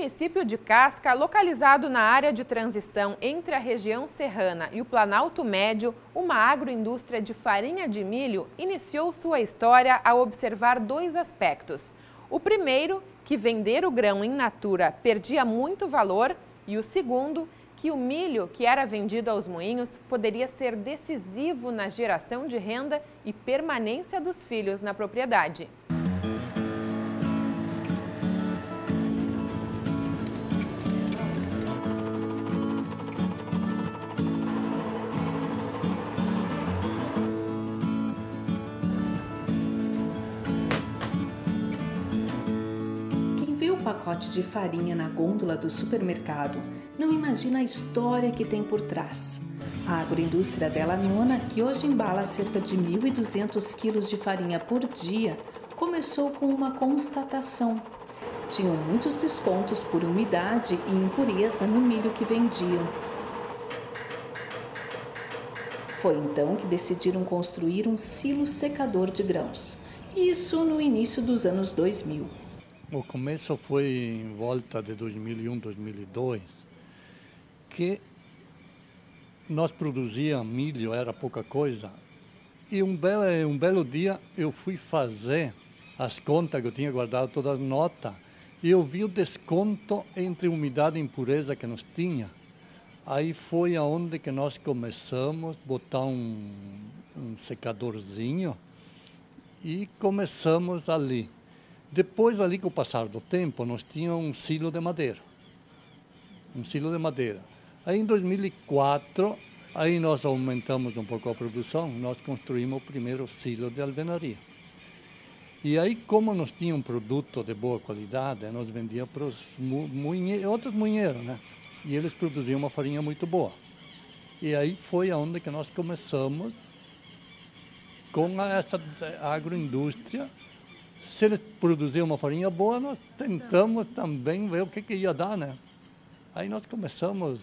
município de Casca, localizado na área de transição entre a região serrana e o Planalto Médio, uma agroindústria de farinha de milho iniciou sua história ao observar dois aspectos. O primeiro, que vender o grão in natura perdia muito valor, e o segundo, que o milho que era vendido aos moinhos poderia ser decisivo na geração de renda e permanência dos filhos na propriedade. O pacote de farinha na gôndola do supermercado não imagina a história que tem por trás. A agroindústria Della Nona, que hoje embala cerca de 1.200 quilos de farinha por dia, começou com uma constatação. Tinham muitos descontos por umidade e impureza no milho que vendiam. Foi então que decidiram construir um silo secador de grãos. Isso no início dos anos 2000. O começo foi em volta de 2001, 2002, que nós produzíamos milho, era pouca coisa. E um belo dia eu fui fazer as contas, que eu tinha guardado todas as notas, e eu vi o desconto entre umidade e impureza que nós tinha. Aí foi aonde que nós começamos a botar um secadorzinho e começamos ali. Depois, ali com o passar do tempo, nós tínhamos um silo de madeira. Aí, em 2004, aí nós aumentamos um pouco a produção, nós construímos o primeiro silo de alvenaria. E aí, como nós tínhamos um produto de boa qualidade, nós vendíamos para os outros moinheiros, né? E eles produziam uma farinha muito boa. E aí foi aonde que nós começamos com essa agroindústria. Se eles produziam uma farinha boa, nós tentamos também ver o que ia dar, né? Aí nós começamos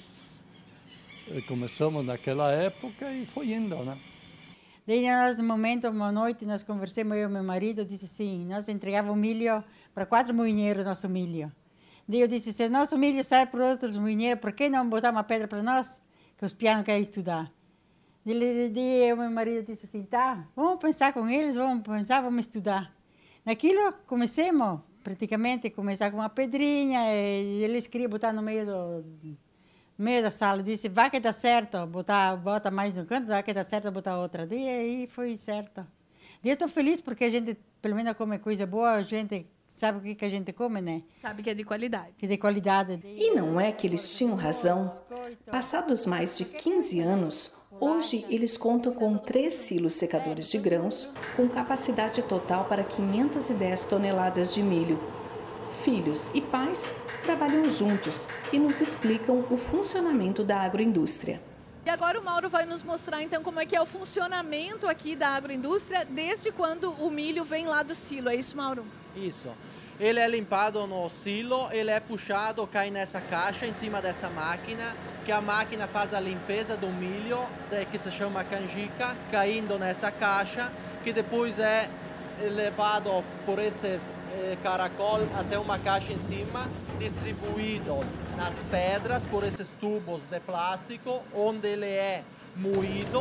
naquela época e foi indo, né? Daí, nós, no momento, uma noite, nós conversamos, eu e meu marido, disse assim, nós entregávamos milho para 4 moinheiros, nosso milho. Daí eu disse, se nosso milho sai para outros moinheiros, por que não botar uma pedra para nós? Que os pianos querem estudar. Daí eu e meu marido disse assim, tá, vamos pensar com eles, vamos estudar. Naquilo comecemos, praticamente, começar com uma pedrinha, e eles queriam botar no meio da sala. Disse, vai que dá certo, bota mais um canto, vai que dá certo, botar outra. E aí foi certo. E eu estou feliz porque a gente, pelo menos, come coisa boa, a gente sabe o que a gente come, né? Sabe que é de qualidade. Que é de qualidade. E não é que eles tinham razão. Passados mais de 15 anos, hoje eles contam com 3 silos secadores de grãos, com capacidade total para 510 toneladas de milho. Filhos e pais trabalham juntos e nos explicam o funcionamento da agroindústria. E agora o Mauro vai nos mostrar então como é que é o funcionamento aqui da agroindústria desde quando o milho vem lá do silo. É isso, Mauro? Isso. Ele é limpado no silo, ele é puxado, cai nessa caixa em cima dessa máquina, que a máquina faz a limpeza do milho, que se chama canjica, caindo nessa caixa, que depois é levado por esses caracol até uma caixa em cima, distribuídos nas pedras por esses tubos de plástico, onde ele é moído.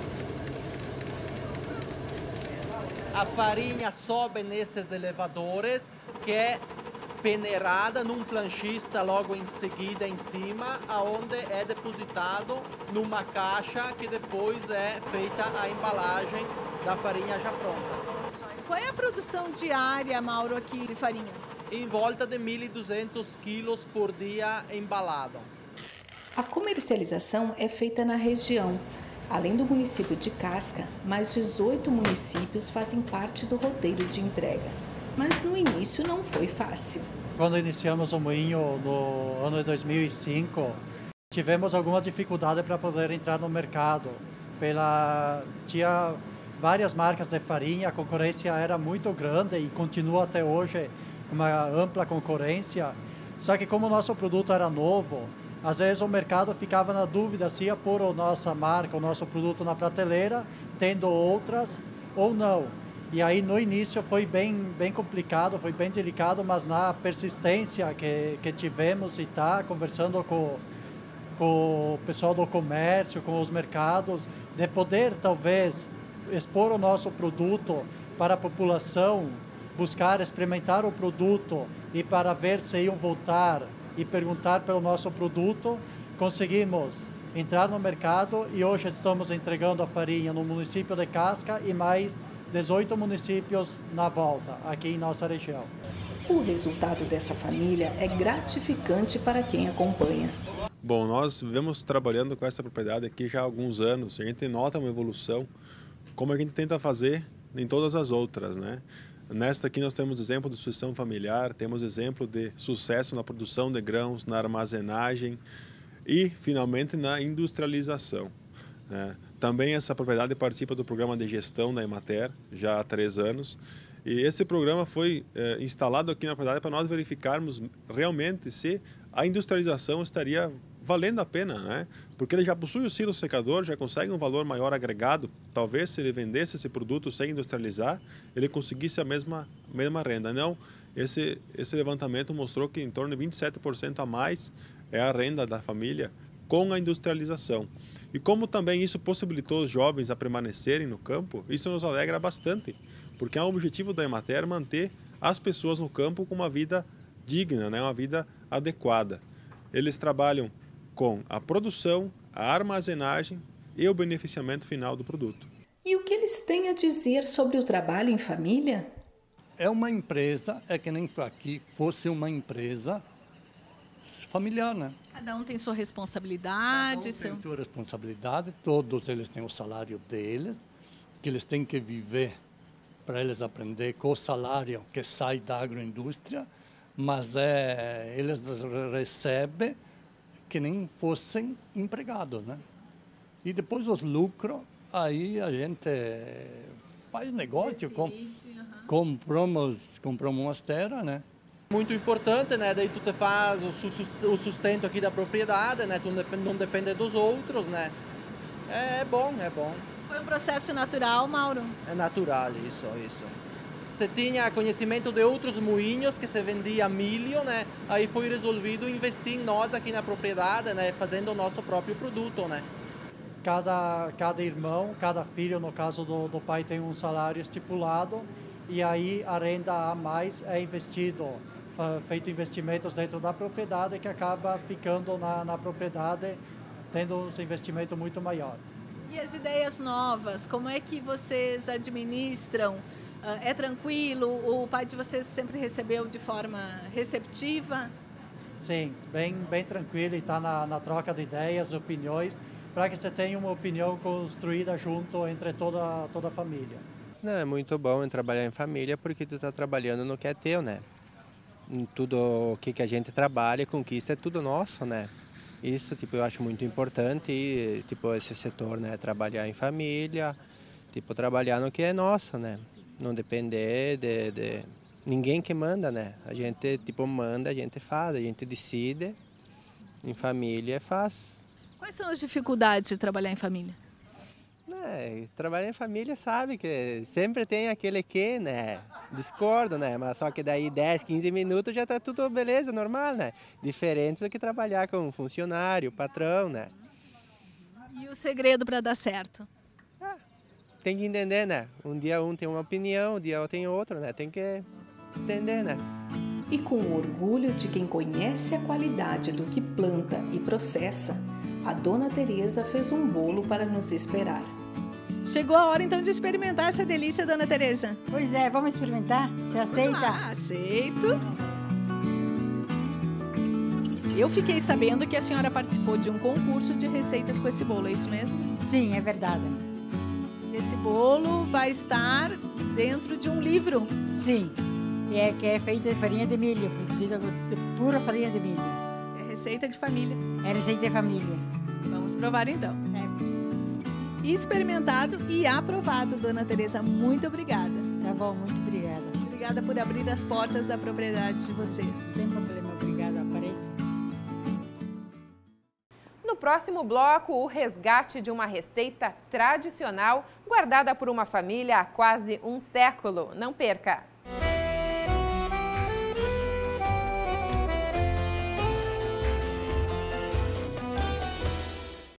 A farinha sobe nesses elevadores, que é peneirada num planchista logo em seguida em cima, aonde é depositado numa caixa que depois é feita a embalagem da farinha já pronta. Qual é a produção diária, Mauro, aqui de farinha? Em volta de 1.200 quilos por dia embalado. A comercialização é feita na região. Além do município de Casca, mais 18 municípios fazem parte do roteiro de entrega. Mas no início não foi fácil. Quando iniciamos o moinho no ano de 2005, tivemos alguma dificuldade para poder entrar no mercado. Tinha várias marcas de farinha, a concorrência era muito grande e continua até hoje uma ampla concorrência. Só que como o nosso produto era novo, às vezes o mercado ficava na dúvida se ia pôr a nossa marca, o nosso produto na prateleira, tendo outras ou não. E aí no início foi bem complicado, foi bem delicado, mas na persistência que tivemos e tá conversando com o pessoal do comércio, com os mercados, de poder talvez expor o nosso produto para a população, buscar experimentar o produto e para ver se iam voltar e perguntar pelo nosso produto, conseguimos entrar no mercado e hoje estamos entregando a farinha no município de Casca e mais 18 municípios na volta, aqui em nossa região. O resultado dessa família é gratificante para quem acompanha. Bom, nós vivemos trabalhando com essa propriedade aqui já há alguns anos. A gente nota uma evolução, como a gente tenta fazer em todas as outras, né? Nesta aqui nós temos exemplo de sucessão familiar, temos exemplo de sucesso na produção de grãos, na armazenagem e, finalmente, na industrialização, né? Também essa propriedade participa do programa de gestão da Emater, já há 3 anos. E esse programa foi instalado aqui na propriedade para nós verificarmos realmente se a industrialização estaria valendo a pena, né? Porque ele já possui o silo secador, já consegue um valor maior agregado. Talvez se ele vendesse esse produto sem industrializar, ele conseguisse a mesma renda. Não, esse levantamento mostrou que em torno de 27% a mais é a renda da família com a industrialização. E como também isso possibilitou os jovens a permanecerem no campo, isso nos alegra bastante, porque é um objetivo da Emater manter as pessoas no campo com uma vida digna, né? Uma vida adequada. Eles trabalham com a produção, a armazenagem e o beneficiamento final do produto. E o que eles têm a dizer sobre o trabalho em família? É uma empresa, é que nem aqui fosse uma empresa familiar, né? Cada um tem sua responsabilidade. Tem sua responsabilidade, todos eles têm o salário deles, que eles têm que viver para eles aprender com o salário que sai da agroindústria, mas eles recebem que nem fossem empregados, né? E depois os lucros, aí a gente faz negócio, compramos umas terras, né? Muito importante, né? Daí tu te faz o sustento aqui da propriedade, né? Tu não depende dos outros, né? É bom, é bom. Foi um processo natural, Mauro? É natural, isso. Se tinha conhecimento de outros moinhos que se vendia milho, né? Aí foi resolvido investir em nós aqui na propriedade, né? Fazendo o nosso próprio produto, né? Cada irmão, cada filho, no caso do pai, tem um salário estipulado e aí a renda a mais é feito investimentos dentro da propriedade que acaba ficando na propriedade, tendo um investimento muito maior. E as ideias novas, como é que vocês administram? É tranquilo? O pai de vocês sempre recebeu de forma receptiva? Sim, bem tranquilo e está na troca de ideias, opiniões, para que você tenha uma opinião construída junto entre toda a família. Não, é muito bom trabalhar em família porque tu está trabalhando no que é teu, né? Em tudo o que a gente trabalha, conquista, é tudo nosso, né? Isso, eu acho muito importante, e, esse setor, né? Trabalhar em família, trabalhar no que é nosso, né? Não depender de ninguém que manda, né? A gente, manda, a gente faz, a gente decide, em família faz. Quais são as dificuldades de trabalhar em família? Trabalhar em família sabe que sempre tem aquele que, né, discordo, né, mas só que daí 10, 15 minutos já tá tudo beleza, normal, né, diferente do que trabalhar com um funcionário, patrão, né. E o segredo para dar certo? Tem que entender, né, um dia um tem uma opinião, um dia outro tem outro, né, tem que entender, né. E com o orgulho de quem conhece a qualidade do que planta e processa, a Dona Teresa fez um bolo para nos esperar. Chegou a hora então de experimentar essa delícia, Dona Teresa. Pois é, vamos experimentar? Você aceita? Aceito. Eu fiquei sabendo que a senhora participou de um concurso de receitas com esse bolo, é isso mesmo? Sim, é verdade. Esse bolo vai estar dentro de um livro? Sim, que é feito de farinha de milho, produzida de pura farinha de milho. É receita de família. É receita de família. Vamos provar então. Experimentado e aprovado, Dona Teresa. Muito obrigada. Tá bom, muito obrigada. Obrigada por abrir as portas da propriedade de vocês. Sem problema, obrigada, apareça. No próximo bloco, o resgate de uma receita tradicional guardada por uma família há quase um século. Não perca!